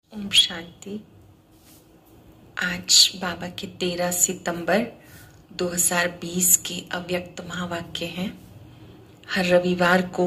ओम शांति। आज बाबा के 13 सितंबर 2020 के अव्यक्त महावाक्य हैं। हर रविवार को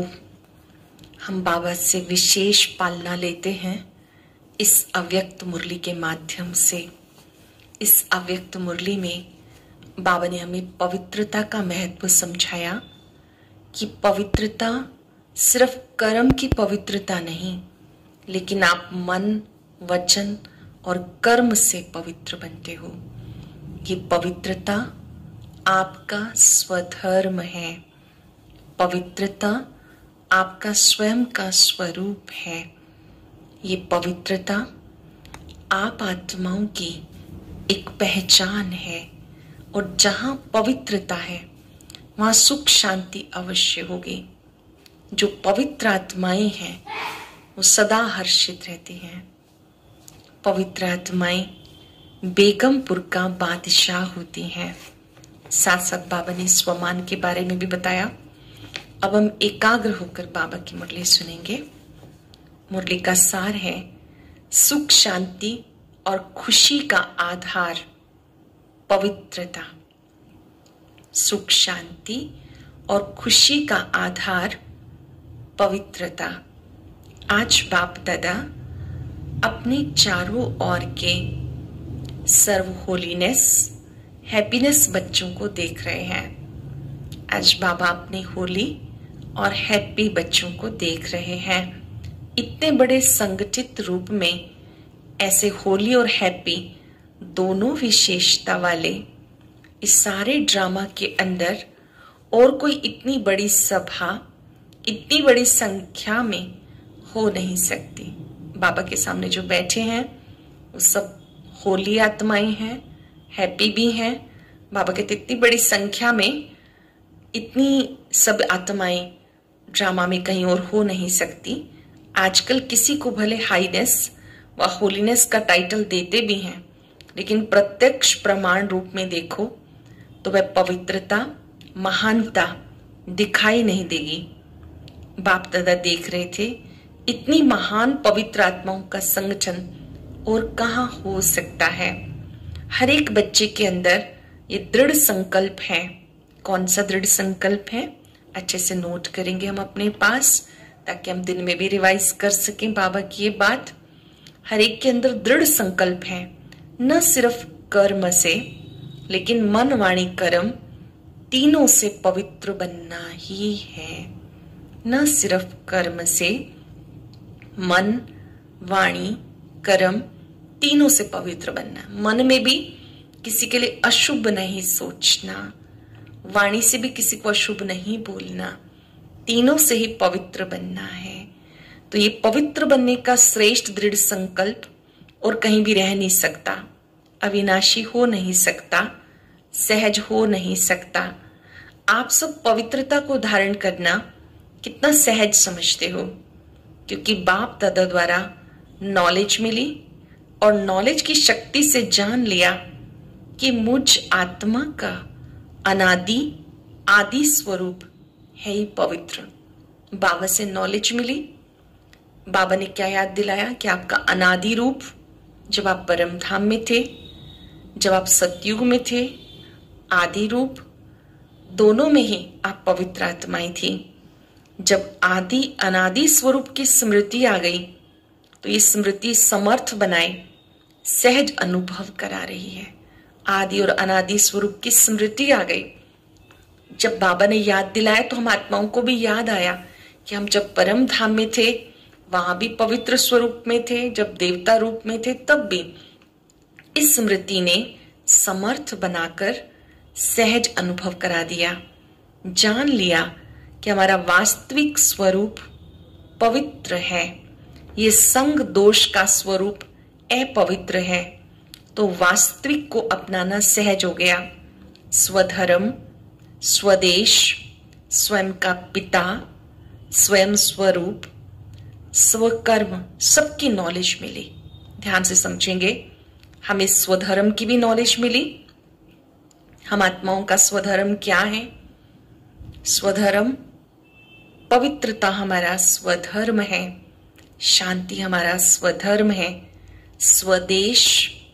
हम बाबा से विशेष पालना लेते हैं इस अव्यक्त मुरली के माध्यम से। इस अव्यक्त मुरली में बाबा ने हमें पवित्रता का महत्व समझाया कि पवित्रता सिर्फ कर्म की पवित्रता नहीं, लेकिन आप मन, वचन और कर्म से पवित्र बनते हो। ये पवित्रता आपका स्वधर्म है। पवित्रता आपका स्वयं का स्वरूप है। ये पवित्रता आप आत्माओं की एक पहचान है, और जहां पवित्रता है वहां सुख शांति अवश्य होगी। जो पवित्र आत्माएं हैं वो सदा हर्षित रहती हैं। पवित्र आत्माएं बेगमपुर का बादशाह होती हैं। साथ साथ बाबा ने स्वमान के बारे में भी बताया। अब हम एकाग्र होकर बाबा की मुरली सुनेंगे। मुरली का सार है, सुख शांति और खुशी का आधार पवित्रता। सुख शांति और खुशी का आधार पवित्रता। आज बाप दादा अपने चारों ओर के सर्व होलीनेस, हैप्पीनेस बच्चों को देख रहे हैं। आज बाबा अपने होली और हैप्पी बच्चों को देख रहे हैं। इतने बड़े संगठित रूप में ऐसे होली और हैप्पी दोनों विशेषता वाले इस सारे ड्रामा के अंदर और कोई इतनी बड़ी सभा, इतनी बड़ी संख्या में हो नहीं सकती। बाबा के सामने जो बैठे हैं वो सब होली आत्माएं हैं, हैप्पी भी हैं। बाबा कहते इतनी बड़ी संख्या में इतनी सब आत्माएं ड्रामा में कहीं और हो नहीं सकती। आजकल किसी को भले हाईनेस व होलीनेस का टाइटल देते भी हैं, लेकिन प्रत्यक्ष प्रमाण रूप में देखो तो वह पवित्रता, महानता दिखाई नहीं देगी। बाप दादा देख रहे थे इतनी महान पवित्र आत्माओं का संगठन और कहाँ हो सकता है। हर एक बच्चे के अंदर ये दृढ़ संकल्प है। कौन सा दृढ़ संकल्प है? अच्छे से नोट करेंगे हम अपने पास, ताकि हम दिन में भी रिवाइज कर सकें बाबा की ये बात। हर एक के अंदर दृढ़ संकल्प है, न सिर्फ कर्म से, लेकिन मन, वाणी, कर्म तीनों से पवित्र बनना ही है। न सिर्फ कर्म से, मन, वाणी, कर्म तीनों से पवित्र बनना। मन में भी किसी के लिए अशुभ नहीं सोचना, वाणी से भी किसी को अशुभ नहीं बोलना, तीनों से ही पवित्र बनना है। तो ये पवित्र बनने का श्रेष्ठ दृढ़ संकल्प और कहीं भी रह नहीं सकता, अविनाशी हो नहीं सकता, सहज हो नहीं सकता। आप सब पवित्रता को धारण करना कितना सहज समझते हो, क्योंकि बाप दादा द्वारा नॉलेज मिली और नॉलेज की शक्ति से जान लिया कि मुझ आत्मा का अनादि आदि स्वरूप है ही पवित्र। बाबा से नॉलेज मिली। बाबा ने क्या याद दिलाया कि आपका अनादि रूप जब आप परम धाम में थे, जब आप सतयुग में थे, आदि रूप दोनों में ही आप पवित्र आत्माएं थी। जब आदि अनादि स्वरूप की स्मृति आ गई तो ये स्मृति समर्थ बनाए सहज अनुभव करा रही है। आदि और अनादि स्वरूप की स्मृति आ गई। जब बाबा ने याद दिलाया तो हम आत्माओं को भी याद आया कि हम जब परम धाम में थे वहां भी पवित्र स्वरूप में थे, जब देवता रूप में थे तब भी। इस स्मृति ने समर्थ बनाकर सहज अनुभव करा दिया। जान लिया कि हमारा वास्तविक स्वरूप पवित्र है। ये संग दोष का स्वरूप अपवित्र है, तो वास्तविक को अपनाना सहज हो गया। स्वधर्म, स्वदेश, स्वयं का पिता, स्वयं स्वरूप, स्वकर्म, सबकी नॉलेज मिली। ध्यान से समझेंगे, हमें स्वधर्म की भी नॉलेज मिली। हम आत्माओं का स्वधर्म क्या है? स्वधर्म पवित्रता हमारा स्वधर्म है, शांति हमारा स्वधर्म है, स्वदेश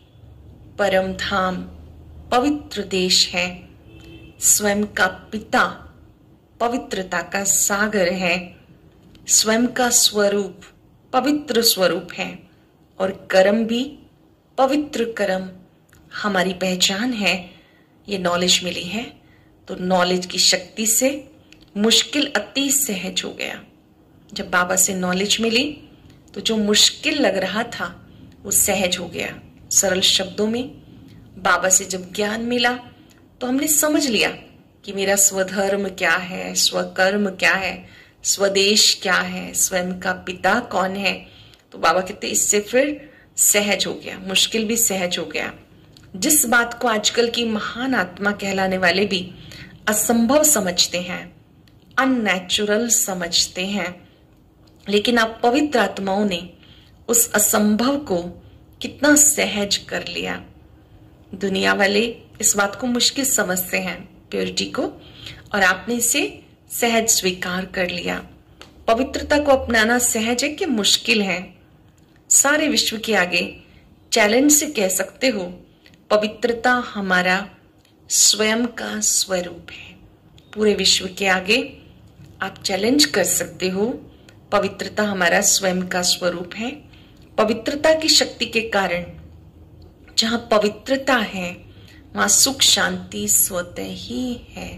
परम धाम पवित्र देश है। स्वयं का पिता पवित्रता का सागर है। स्वयं का स्वरूप पवित्र स्वरूप है और कर्म भी पवित्र कर्म हमारी पहचान है। ये नॉलेज मिली है तो नॉलेज की शक्ति से मुश्किल अति सहज हो गया। जब बाबा से नॉलेज मिली तो जो मुश्किल लग रहा था वो सहज हो गया। सरल शब्दों में बाबा से जब ज्ञान मिला तो हमने समझ लिया कि मेरा स्वधर्म क्या है, स्वकर्म क्या है, स्वदेश क्या है, स्वयं का पिता कौन है। तो बाबा कहते इससे फिर सहज हो गया, मुश्किल भी सहज हो गया। जिस बात को आजकल की महान आत्मा कहलाने वाले भी असंभव समझते हैं, अननेचुरल समझते हैं, लेकिन आप पवित्र आत्माओं ने उस असंभव को कितना सहज कर लिया। दुनिया वाले इस बात को मुश्किल समझते हैं, प्योरिटी को, और आपने इसे सहज स्वीकार कर लिया। पवित्रता को अपनाना सहज है कि मुश्किल है? सारे विश्व के आगे चैलेंज से कह सकते हो पवित्रता हमारा स्वयं का स्वरूप है। पूरे विश्व के आगे आप चैलेंज कर सकते हो, पवित्रता हमारा स्वयं का स्वरूप है। पवित्रता की शक्ति के कारण जहां पवित्रता है वहां सुख शांति स्वतः ही है।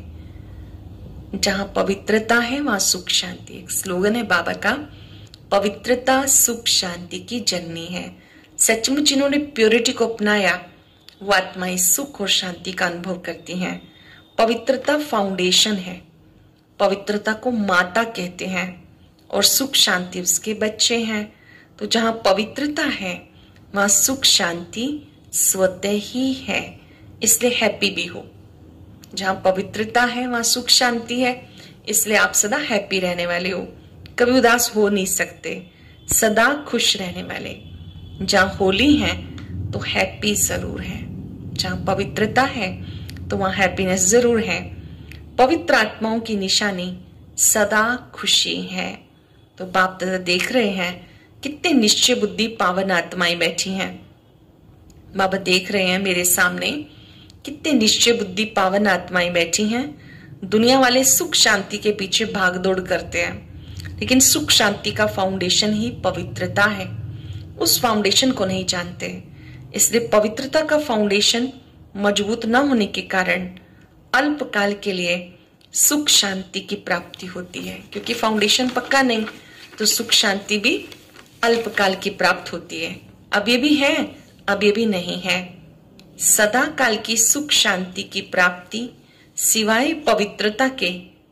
जहां पवित्रता है वहां सुख शांति। एक स्लोगन है बाबा का, पवित्रता सुख शांति की जननी है। सचमुच जिन्होंने प्योरिटी को अपनाया वो आत्माएं सुख और शांति का अनुभव करती हैं। पवित्रता फाउंडेशन है। पवित्रता को माता कहते हैं और सुख शांति उसके बच्चे हैं। तो जहां पवित्रता है वहां सुख शांति स्वतः ही है, इसलिए हैप्पी भी हो। जहां पवित्रता है वहां सुख शांति है, इसलिए आप सदा हैप्पी रहने वाले हो, कभी उदास हो नहीं सकते, सदा खुश रहने वाले। जहां होली है तो हैप्पी जरूर है। जहां पवित्रता है तो वहां हैप्पीनेस जरूर है। पवित्र आत्माओं की निशानी सदा खुशी है। तो बाप दादा देख रहे हैं कितने निश्चय बुद्धि पावन आत्माएं बैठी हैं। बाबा देख रहे हैं मेरे सामने कितने निश्चय बुद्धि पावन आत्माएं बैठी हैं। दुनिया वाले सुख शांति के पीछे भाग दौड़ करते हैं, लेकिन सुख शांति का फाउंडेशन ही पवित्रता है। उस फाउंडेशन को नहीं जानते, इसलिए पवित्रता का फाउंडेशन मजबूत न होने के कारण अल्पकाल के लिए सुख शांति की प्राप्ति होती है। क्योंकि फाउंडेशन पक्का नहीं तो सुख शांति भी अल्पकाल की प्राप्त होती है। अब ये भी है, अब ये भी नहीं है। सदा काल की सुख शांति की प्राप्ति सिवाय पवित्रता के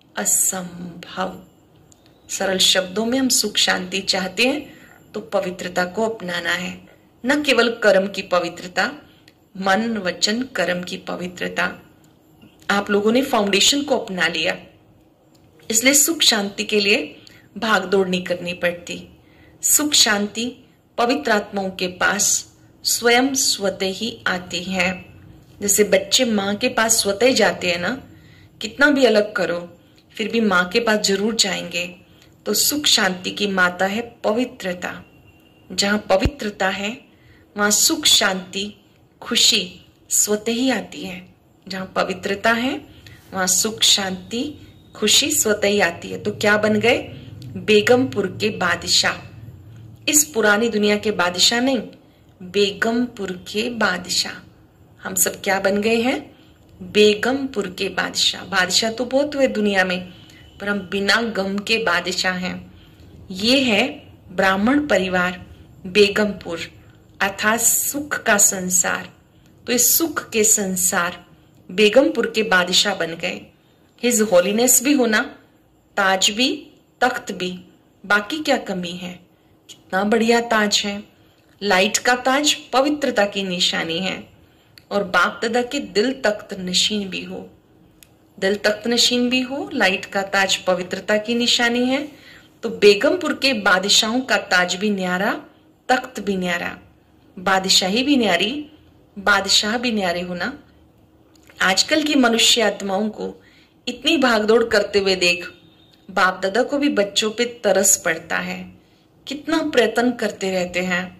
असंभव। सरल शब्दों में हम सुख शांति चाहते हैं तो पवित्रता को अपनाना है। न केवल कर्म की पवित्रता, मन वचन कर्म की पवित्रता। आप लोगों ने फाउंडेशन को अपना लिया, इसलिए सुख शांति के लिए भाग दौड़ नहीं करनी पड़ती। सुख शांति पवित्र आत्माओं के पास स्वयं स्वतः ही आती है। जैसे बच्चे माँ के पास स्वतः ही जाते हैं ना, कितना भी अलग करो फिर भी माँ के पास जरूर जाएंगे। तो सुख शांति की माता है पवित्रता। जहां पवित्रता है वहां सुख शांति खुशी स्वतः ही आती है। जहां पवित्रता है वहां सुख शांति खुशी स्वतः ही आती है। तो क्या बन गए? बेगमपुर के बादशाह। इस पुरानी दुनिया के बादशाह नहीं, बेगमपुर के बादशाह। हम सब क्या बन गए हैं? बेगमपुर के बादशाह। बादशाह तो बहुत हुए दुनिया में, पर हम बिना गम के बादशाह हैं। ये है ब्राह्मण परिवार बेगमपुर, अर्थात सुख का संसार। तो इस सुख के संसार बेगमपुर के बादशाह बन गए। हिज होलीनेस भी होना, ताज भी, तख्त भी, बाकी क्या कमी है? कितना बढ़िया ताज है। लाइट का ताज पवित्रता की निशानी है। और बाप दादा के दिल तख्त नशीन भी हो, दिल तख्त नशीन भी हो, लाइट का ताज पवित्रता की निशानी है। तो बेगमपुर के बादशाहों का ताज भी न्यारा, तख्त भी न्यारा, बादशाही भी न्यारी, बादशाह भी न्यारे होना। आजकल की मनुष्य आत्माओं को इतनी भागदौड़ करते हुए देख बाप दादा को भी बच्चों पे तरस पड़ता है। कितना प्रयत्न करते रहते हैं,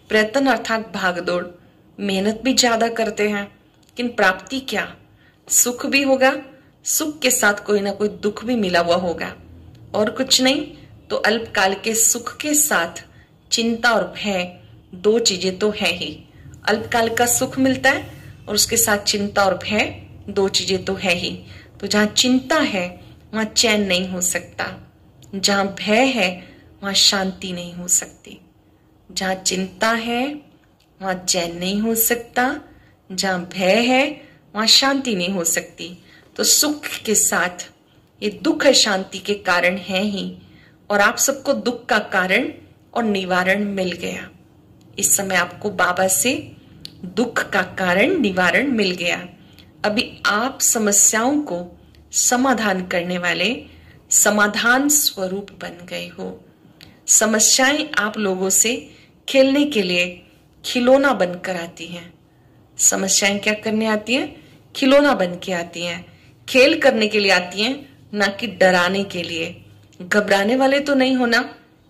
प्रयत्न अर्थात भागदौड़, मेहनत भी ज्यादा करते हैं, लेकिन प्राप्ति क्या? सुख भी होगा, सुख के साथ कोई ना कोई दुख भी मिला हुआ होगा, और कुछ नहीं तो अल्पकाल के सुख के साथ चिंता और भय, दो चीजें तो है ही। अल्पकाल का सुख मिलता है और उसके साथ चिंता और भय, दो चीजें तो है ही। तो जहां चिंता है वहां चैन नहीं हो सकता, जहां भय है वहां शांति नहीं हो सकती। जहां चिंता है वहां चैन नहीं हो सकता, जहां भय है वहां शांति नहीं हो सकती। तो सुख के साथ ये दुख शांति के कारण है ही, और आप सबको दुख का कारण और निवारण मिल गया। इस समय आपको बाबा से दुख का कारण निवारण मिल गया। अभी आप समस्याओं को समाधान करने वाले समाधान स्वरूप बन गए हो। समस्याएं आप लोगों से खेलने के लिए खिलौना बनकर आती हैं। समस्याएं क्या करने आती हैं? खिलौना बन के आती हैं, खेल करने के लिए आती हैं, ना कि डराने के लिए। घबराने वाले तो नहीं होना।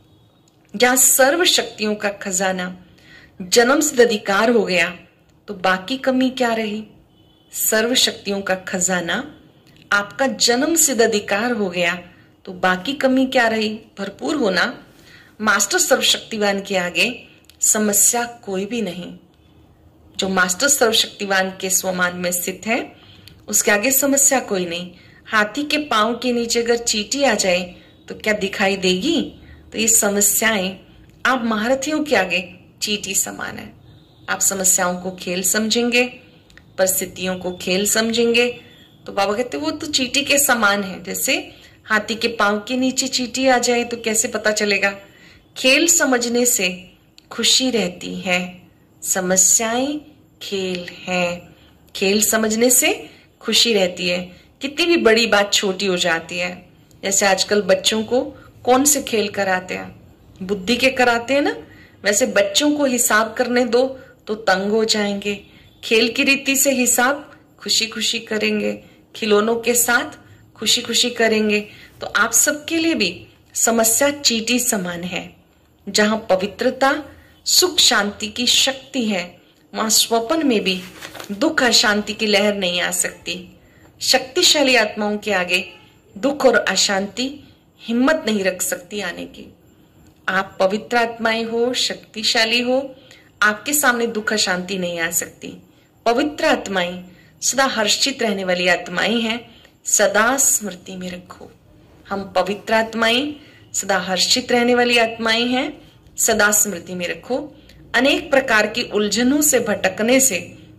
जहां सर्व शक्तियों का खजाना जन्म सिद्ध अधिकार हो गया तो बाकी कमी क्या रही? सर्व शक्तियों का खजाना आपका जन्म सिद्ध अधिकार हो गया तो बाकी कमी क्या रही? भरपूर होना। मास्टर सर्वशक्तिवान के आगे समस्या कोई भी नहीं। जो मास्टर सर्वशक्तिवान के स्वमान में स्थित है उसके आगे समस्या कोई नहीं। हाथी के पांव के नीचे अगर चींटी आ जाए तो क्या दिखाई देगी? तो ये समस्याएं आप महारथियों के आगे चींटी समान है। आप समस्याओं को खेल समझेंगे, परिस्थितियों को खेल समझेंगे, तो बाबा कहते वो तो चींटी के समान है। जैसे हाथी के पांव के नीचे चींटी आ जाए तो कैसे पता चलेगा? खेल समझने से खुशी रहती है। समस्याएं खेल है, खेल समझने से खुशी रहती है। कितनी भी बड़ी बात छोटी हो जाती है। जैसे आजकल बच्चों को कौन से खेल कराते हैं? बुद्धि के कराते हैं ना। वैसे बच्चों को हिसाब करने दो तो तंग हो जाएंगे। खेल की रीति से हिसाब खुशी खुशी करेंगे, खिलौनों के साथ खुशी खुशी करेंगे। तो आप सबके लिए भी समस्या चींटी समान है। जहां पवित्रता, सुख, शांति की शक्ति है वहां स्वप्न में भी दुख, अशांति की लहर नहीं आ सकती। शक्तिशाली आत्माओं के आगे दुख और अशांति हिम्मत नहीं रख सकती आने की। आप पवित्र आत्माएं हो, शक्तिशाली हो, आपके सामने दुख अशांति नहीं आ सकती। पवित्र आत्माएं सदा हर्षित रहने वाली आत्माएं हैं, सदा स्मृति में रखो। हम पवित्र आत्माएं सदा हर्षित रहने वाली आत्माएं हैं, सदा स्मृति में रखो। अनेक प्रकार की उलझनों से भटकने से,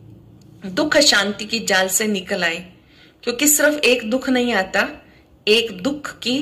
दुख शांति की जाल से निकल आए, क्योंकि सिर्फ एक दुख नहीं आता, एक दुख की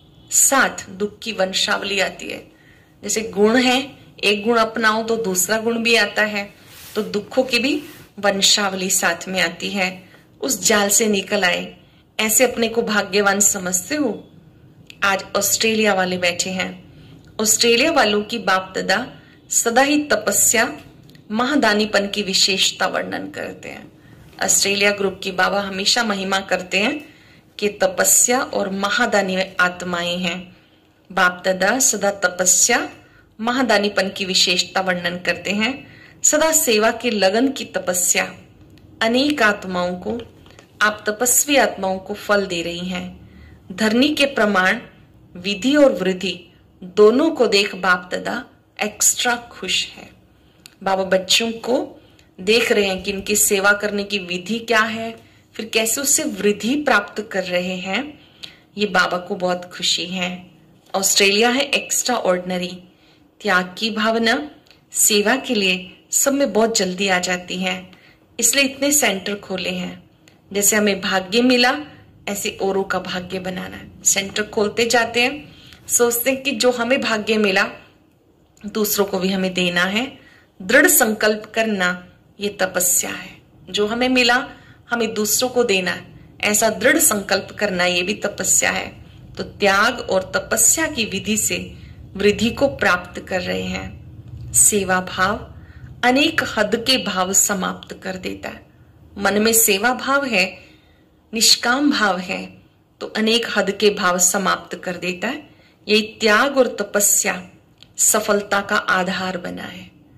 साथ दुख की वंशावली आती है। जैसे गुण है, एक गुण अपनाओ तो दूसरा गुण भी आता है, तो दुखों की भी वंशावली साथ में आती है। उस जाल से निकल आए। ऐसे अपने को भाग्यवान समझते हो? आज ऑस्ट्रेलिया वाले बैठे हैं। ऑस्ट्रेलिया वालों की बाप दादा सदा ही तपस्या, महादानीपन की विशेषता वर्णन करते हैं। ऑस्ट्रेलिया ग्रुप की बाबा हमेशा महिमा करते हैं कि तपस्या और महादानी आत्माएं हैं। बाप दादा सदा तपस्या, महादानीपन की विशेषता वर्णन करते हैं। सदा सेवा के लगन की तपस्या अनेक आत्माओं को, आप तपस्वी आत्माओं को फल दे रही हैं। धरनी के प्रमाण, विधि और वृद्धि दोनों को देख बाप दादा एक्स्ट्रा खुश है। बाबा बच्चों को देख रहे हैं कि इनकी सेवा करने की विधि क्या है, फिर कैसे उससे वृद्धि प्राप्त कर रहे हैं। ये बाबा को बहुत खुशी है। ऑस्ट्रेलिया है एक्स्ट्रा ऑर्डिनरी। त्याग की भावना सेवा के लिए सब में बहुत जल्दी आ जाती है, इसलिए इतने सेंटर खोले हैं। जैसे हमें भाग्य मिला, ऐसे औरों का भाग्य बनाना है। सेंटर खोलते जाते हैं, सोचते हैं कि जो हमें भाग्य मिला दूसरों को भी हमें देना है। दृढ़ संकल्प करना ये तपस्या है। जो हमें मिला हमें दूसरों को देना है, ऐसा दृढ़ संकल्प करना ये भी तपस्या है। तो त्याग और तपस्या की विधि से वृद्धि को प्राप्त कर रहे हैं। सेवा भाव अनेक हद के भाव समाप्त कर देता है। मन में सेवा भाव है, निष्काम भाव है, तो अनेक हद के भाव समाप्त कर देता है। यही त्याग और तपस्या सफलता का आधार बना है।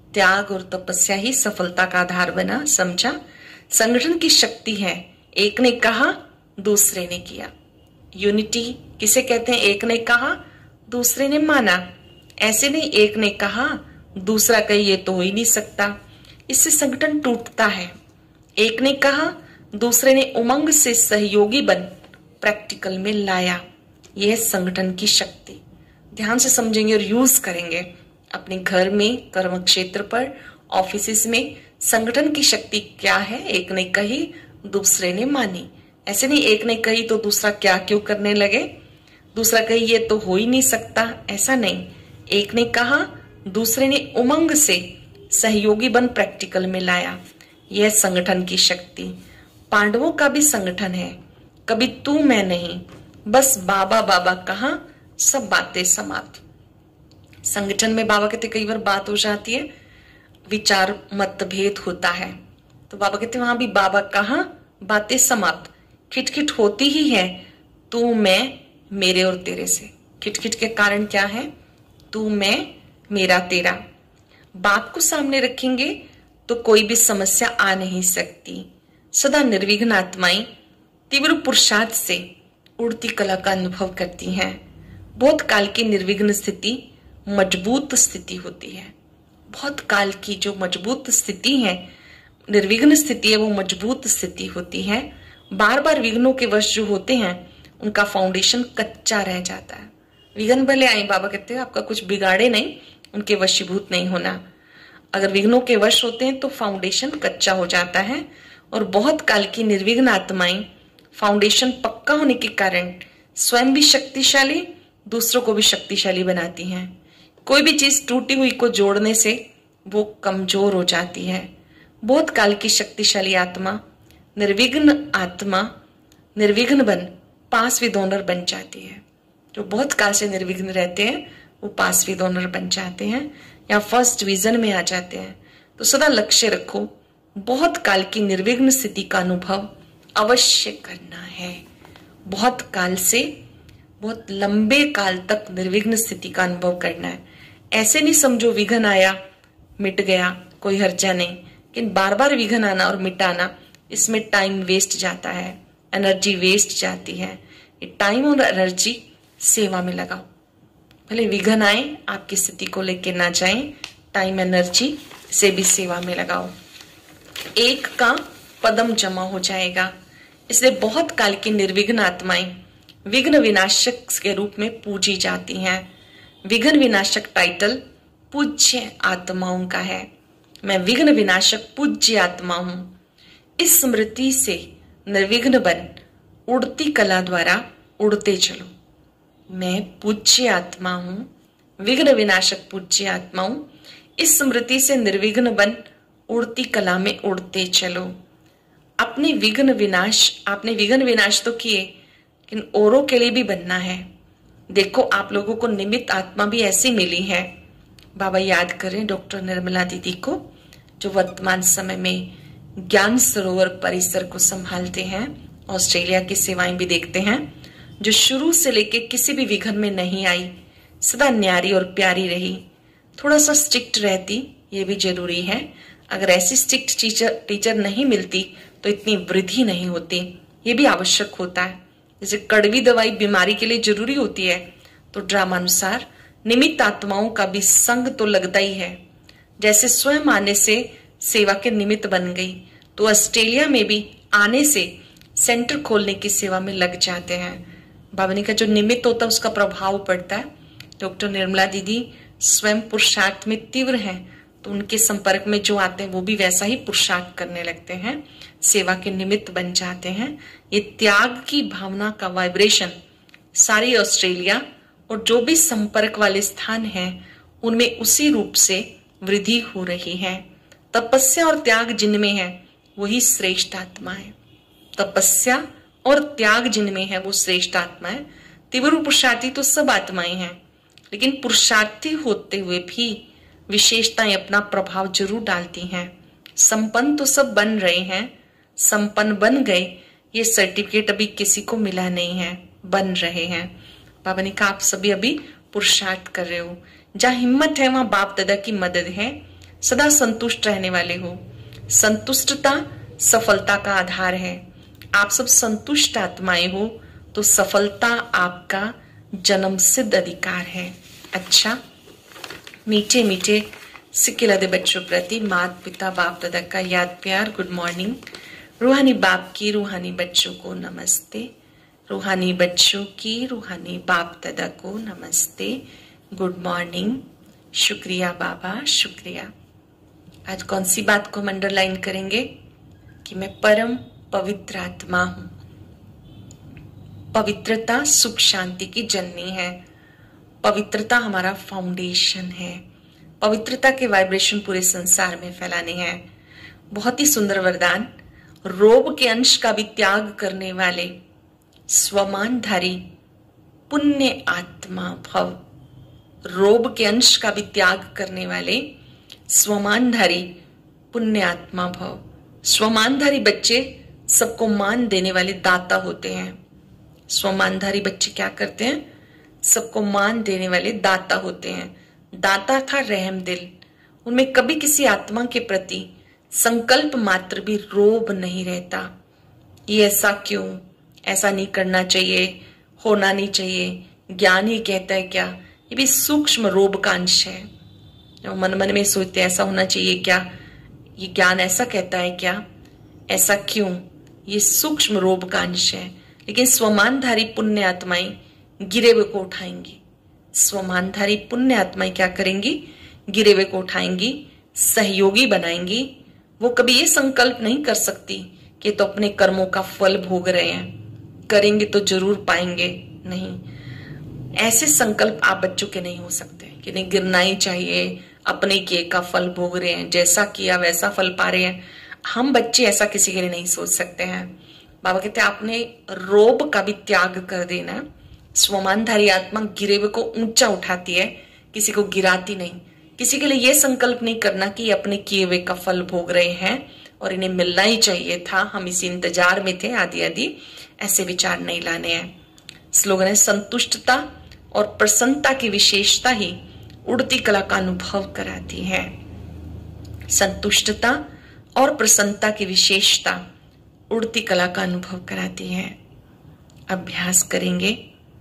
त्याग और तपस्या ही सफलता का आधार बना, समझा। संगठन की शक्ति है, एक ने कहा दूसरे ने किया। यूनिटी किसे कहते हैं? एक ने कहा दूसरे ने माना। ऐसे नहीं एक ने कहा दूसरा कहे ये तो हो ही नहीं सकता, इससे संगठन टूटता है। एक ने कहा दूसरे ने उमंग से सहयोगी बन प्रैक्टिकल में लाया। यह संगठन की शक्ति। ध्यान से समझेंगे और यूज करेंगे अपने घर में, कर्म क्षेत्र पर, ऑफिस में। संगठन की शक्ति क्या है? एक ने कही दूसरे ने मानी। ऐसे नहीं एक ने कही तो दूसरा क्या क्यों करने लगे, दूसरा कही ये तो हो ही नहीं सकता, ऐसा नहीं। एक ने कहा दूसरे ने उमंग से सहयोगी बन प्रैक्टिकल में लाया। यह संगठन की शक्ति। पांडवों का भी संगठन है, कभी तू मैं नहीं, बस बाबा बाबा कहा सब बातें समाप्त। संगठन में बाबा कहते कई बार बात हो जाती है, विचार मतभेद होता है, तो बाबा कहते वहां भी बाबा कहा बातें समाप्त। खिटखिट होती ही है तू मैं मेरे और तेरे से। खिटखिट के कारण क्या है? तू मैं मेरा तेरा। बात को सामने रखेंगे तो कोई भी समस्या आ नहीं सकती। सदा निर्विघ्न आत्माएं तीव्र पुरुषार्थ से उड़ती कला का अनुभव करती हैं। बहुत काल की निर्विघ्न स्थिति मजबूत स्थिति होती है। बहुत काल की जो मजबूत स्थिति है, निर्विघ्न स्थिति है, वो मजबूत स्थिति होती है। बार बार विघ्नों के वश जो होते हैं उनका फाउंडेशन कच्चा रह जाता है। विघ्न भले आए, बाबा कहते हैं आपका कुछ बिगाड़े नहीं, उनके वशीभूत नहीं होना। अगर विघ्नों के वश होते हैं तो फाउंडेशन कच्चा हो जाता है। और बहुत काल की निर्विघ्न आत्माएं फाउंडेशन पक्का होने के कारण स्वयं भी शक्तिशाली, दूसरों को भी शक्तिशाली बनाती हैं। कोई भी चीज टूटी हुई को जोड़ने से वो कमजोर हो जाती है। बहुत काल की शक्तिशाली आत्मा, निर्विघ्न आत्मा, निर्विघ्न बन पास विद ऑनर बन जाती है। जो बहुत काल से निर्विघ्न रहते हैं वो पास विद ऑनर बन जाते हैं या फर्स्ट डिवीजन में आ जाते हैं। तो सदा लक्ष्य रखो, बहुत काल की निर्विघ्न स्थिति का अनुभव अवश्य करना है। बहुत काल से बहुत लंबे काल तक निर्विघ्न स्थिति का अनुभव करना है। ऐसे नहीं समझो विघ्न आया मिट गया कोई हर्जा नहीं, लेकिन बार बार विघ्न आना और मिटाना, इसमें टाइम वेस्ट जाता है, एनर्जी वेस्ट जाती है। ये टाइम और एनर्जी सेवा में लगाओ। भले विघ्न आए आपकी स्थिति को लेकर ना जाएं, टाइम एनर्जी से भी सेवा में लगाओ। एक का पदम जमा हो जाएगा। इसलिए बहुत काल की निर्विघ्न आत्माएं विघ्न विनाशक के रूप में पूजी जाती हैं। विघ्न विनाशक टाइटल पूज्य आत्माओं का है। मैं विघ्न विनाशक पूज्य आत्मा हूं। इस स्मृति से निर्विघ्न बन उड़ती कला द्वारा उड़ते चलो। मैं पूज्य आत्मा हूं, विघ्न विनाशक पूज्य आत्मा हूं। इस स्मृति से निर्विघ्न बन उड़ती कला में उड़ते चलो। आपने विघ्न विनाश तो किए, लेकिन औरों के लिए भी बनना है। देखो आप लोगों को निमित्त आत्मा भी ऐसी मिली है। बाबा याद करें डॉक्टर निर्मला दीदी को, जो वर्तमान समय में ज्ञान सरोवर परिसर को संभालते हैं, ऑस्ट्रेलिया की सेवाएं भी देखते हैं, जो शुरू से लेके किसी भी विघ्न में नहीं आई, सदा न्यारी और प्यारी रही। थोड़ा सा स्ट्रिक्ट रहती, ये भी जरूरी है। अगर ऐसी स्ट्रिक्ट टीचर नहीं मिलती तो इतनी वृद्धि नहीं होती, ये भी आवश्यक होता है। जैसे कड़वी दवाई बीमारी के लिए जरूरी होती है, तो ड्रामानुसार निमित्त आत्माओं का भी संग तो लगता ही है। जैसे स्वयं आने से सेवा के निमित्त बन गई, तो ऑस्ट्रेलिया में भी आने से सेंटर खोलने की सेवा में लग जाते हैं। बाबा ने का जो निमित्त होता है उसका प्रभाव पड़ता है। डॉक्टर निर्मला दीदी स्वयं पुरुषार्थ में तीव्र हैं, तो उनके संपर्क में जो आते हैं वो भी वैसा ही पुरुषार्थ करने लगते हैं, सेवा के निमित्त बन जाते हैं। ये त्याग की भावना का वाइब्रेशन सारी ऑस्ट्रेलिया और जो भी संपर्क वाले स्थान हैं उनमें उसी रूप से वृद्धि हो रही है। तपस्या और त्याग जिनमें है वही श्रेष्ठ आत्मा है। तपस्या और त्याग जिनमें है वो श्रेष्ठ आत्मा है। तीव्र पुरुषार्थी तो सब आत्माएं हैं, लेकिन पुरुषार्थी होते हुए भी विशेषताएं अपना प्रभाव जरूर डालती हैं। संपन्न तो सब बन रहे हैं, संपन्न बन गए, ये सर्टिफिकेट अभी किसी को मिला नहीं है, बन रहे हैं। बाबा ने कहा आप सभी अभी पुरुषार्थ कर रहे हो। जहां हिम्मत है वहां बाप दादा की मदद है। सदा संतुष्ट रहने वाले हो। संतुष्टता सफलता का आधार है। आप सब संतुष्ट आत्माएं हो तो सफलता आपका जन्म सिद्ध अधिकार है। अच्छा, मीठे मीठे सिक्किलदे बच्चों प्रति माता पिता बाप दादा का याद प्यार गुड मॉर्निंग। रूहानी बाप की रूहानी बच्चों को नमस्ते। रूहानी बच्चों की रूहानी बाप दादा को नमस्ते, गुड मॉर्निंग। शुक्रिया बाबा, शुक्रिया। आज कौन सी बात को हम अंडरलाइन करेंगे कि मैं परम पवित्र आत्मा हूं। पवित्रता सुख शांति की जननी है। पवित्रता हमारा फाउंडेशन है। पवित्रता के वाइब्रेशन पूरे संसार में फैलाने हैं। बहुत ही सुंदर वरदान। रोब के अंश का भी त्याग करने वाले स्वमानधारी पुण्य आत्मा भव। रोब के अंश का भी त्याग करने वाले स्वमानधारी पुण्य आत्मा भव। स्वमानधारी बच्चे सबको मान देने वाले दाता होते हैं। स्वमानधारी बच्चे क्या करते हैं? सबको मान देने वाले दाता होते हैं। दाता था रहम दिल। उनमें कभी किसी आत्मा के प्रति संकल्प मात्र भी रोब नहीं रहता। ये ऐसा क्यों? ऐसा नहीं करना चाहिए, होना नहीं चाहिए। ज्ञान ही कहता है क्या? ये भी सूक्ष्म रोब का अंश है। मन मन में सोचते ऐसा होना चाहिए क्या? ये ज्ञान ऐसा कहता है क्या? ऐसा क्यों? ये सूक्ष्म रोब का अंश है। लेकिन स्वमानधारी पुण्य आत्माएं गिरे हुए को उठाएंगी। स्वमानधारी पुण्य आत्माएं क्या करेंगी? गिरे हुए को उठाएंगी, सहयोगी बनाएंगी। वो कभी ये संकल्प नहीं कर सकती कि तो अपने कर्मों का फल भोग रहे हैं, करेंगे तो जरूर पाएंगे। नहीं, ऐसे संकल्प आप बच्चों के नहीं हो सकते कि नहीं गिरना ही चाहिए, अपने किए का फल भोग रहे हैं, जैसा किया वैसा फल पा रहे हैं। हम बच्चे ऐसा किसी के लिए नहीं सोच सकते हैं। बाबा कहते हैं आपने रोब का भी त्याग कर देना। स्वमानधारी आत्मा गिरे हुए को ऊंचा उठाती है, किसी को गिराती नहीं। किसी के लिए यह संकल्प नहीं करना कि ये अपने किए हुए का फल भोग रहे हैं और इन्हें मिलना ही चाहिए था, हम इसी इंतजार में थे, आदि आदि ऐसे विचार नहीं लाने हैं। स्लोगन है संतुष्टता और प्रसन्नता की विशेषता ही उड़ती कला का अनुभव कराती है। संतुष्टता और प्रसन्नता की विशेषता उड़ती कला का अनुभव कराती है। अभ्यास करेंगे।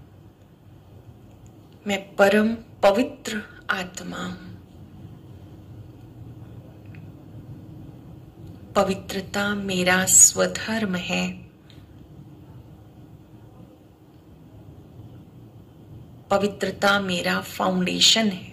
मैं परम पवित्र आत्मा हूं। पवित्रता मेरा स्वधर्म है। पवित्रता मेरा फाउंडेशन है।